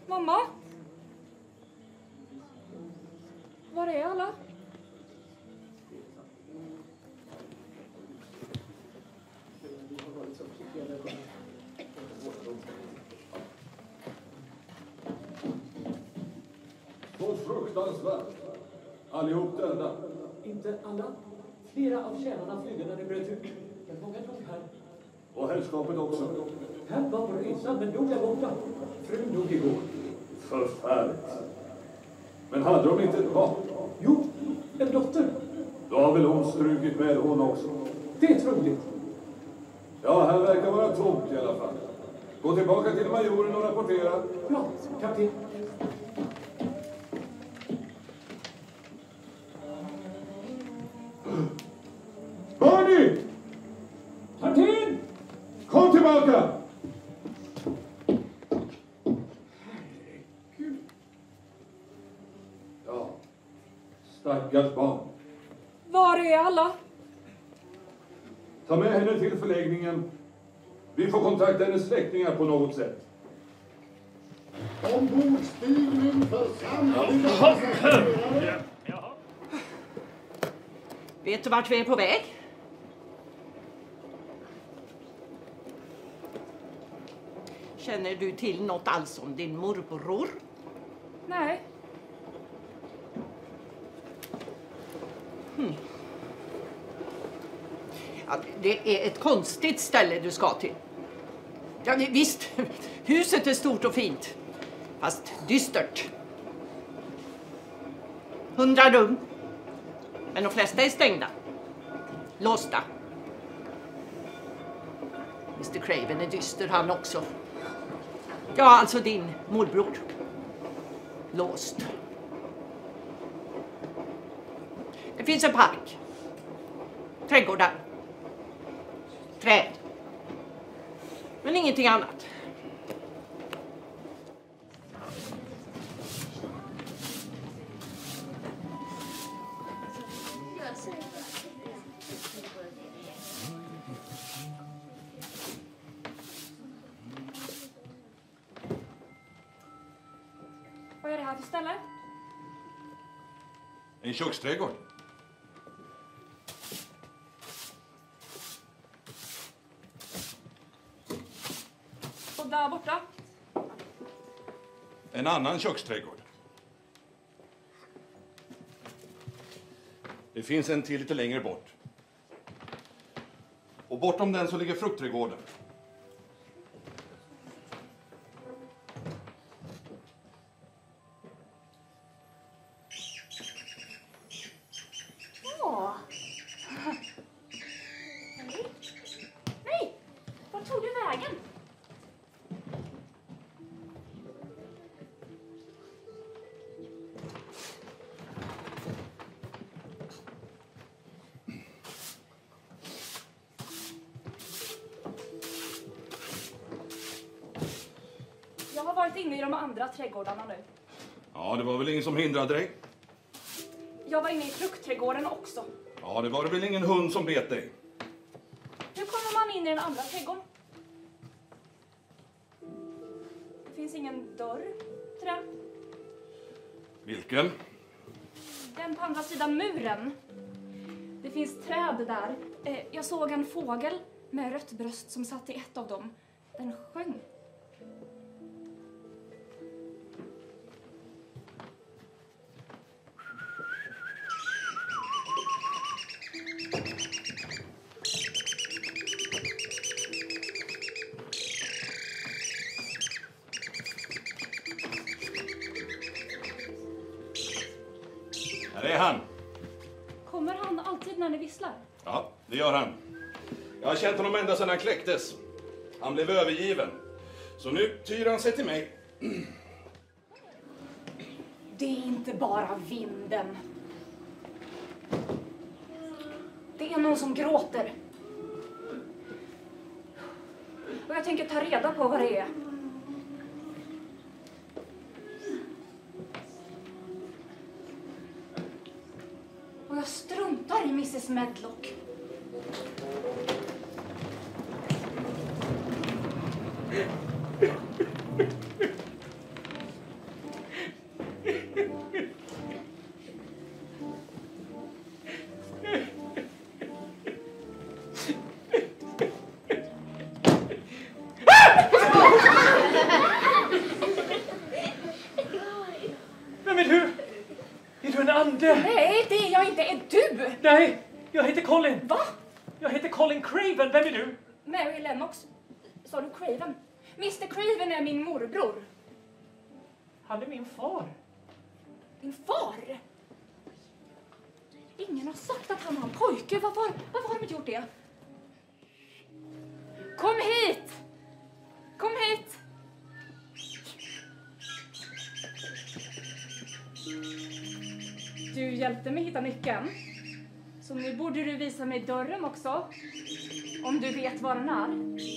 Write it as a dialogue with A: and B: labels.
A: Mamma? Var är alla?
B: Så fruktansvärt. Allihop döda.
C: Inte alla. Flera av tjänarna flydde när det bröt ut. Men många dog här.
B: Och herrskapet också.
C: Här var på resan, men dog där borta. Frun dog igår.
B: Förfärligt. Men hade de inte ett barn?
C: Jo, en dotter.
B: Då har väl hon strukit med hon också.
C: Det är troligt.
B: Ja, här verkar vara tomt i alla fall. Gå tillbaka till majoren och rapportera.
C: Ja, kapten.
B: Barney!
C: Kapten!
B: Kom tillbaka!
C: Herregud.
B: Ja, stackars barn.
A: Var är alla?
B: Ta med henne till förläggningen. Vi får kontakta hennes släktingar på något sätt.
D: Ombordstigning för samtliga passagerare.
E: Vet du vart vi är på väg? Känner du till något alls om din morbror?
A: Nej.
E: Ja, det är ett konstigt ställe du ska till. Ja, visst, huset är stort och fint. Fast dystert. 100 rum. Men de flesta är stängda. Låsta. Mr. Craven är dyster han också. Ja, alltså din morbror. Låst. Det finns en park. Trädgårdar. Träd. Men ingenting annat.
A: Vad är det här för ställe?
B: En köksträdgård.
A: Och där borta?
B: En annan köksträdgård. Det finns en till lite längre bort. Och bortom den så ligger fruktträdgården.
A: Åh. Nej! Vart tog du vägen? Jag har varit inne i de andra trädgårdarna nu.
B: Ja, det var väl ingen som hindrade dig?
A: Jag var inne i fruktträdgården också.
B: Ja, det var väl ingen hund som bet dig?
A: Hur kommer man in i den andra trädgården? Det finns ingen dörr till den.
B: Vilken?
A: Den på andra sidan muren. Det finns träd där. Jag såg en fågel med rött bröst som satt i ett av dem. Den sjöng.
B: Här är han.
A: Kommer han alltid när ni visslar?
B: Ja, det gör han. Jag har känt honom ända sedan han kläcktes. Han blev övergiven. Så nu tyr han sig till mig.
A: Det är inte bara vinden. Det är någon som gråter. Och jag tänker ta reda på vad det är. Och jag struntar i Mrs. Medlock.
C: Nej, jag heter Colin.
A: Va?
C: Jag heter Colin Craven. Vem är du?
A: Mary Lennox? Sa du Craven? Mr Craven är min morbror.
C: Han är min far.
A: Din far? Ingen har sagt att han har en pojke. Varför har de inte gjort det? Kom hit! Kom hit! Du hjälpte mig hitta nyckeln. Så nu borde du visa mig dörren också. Om du vet var den är.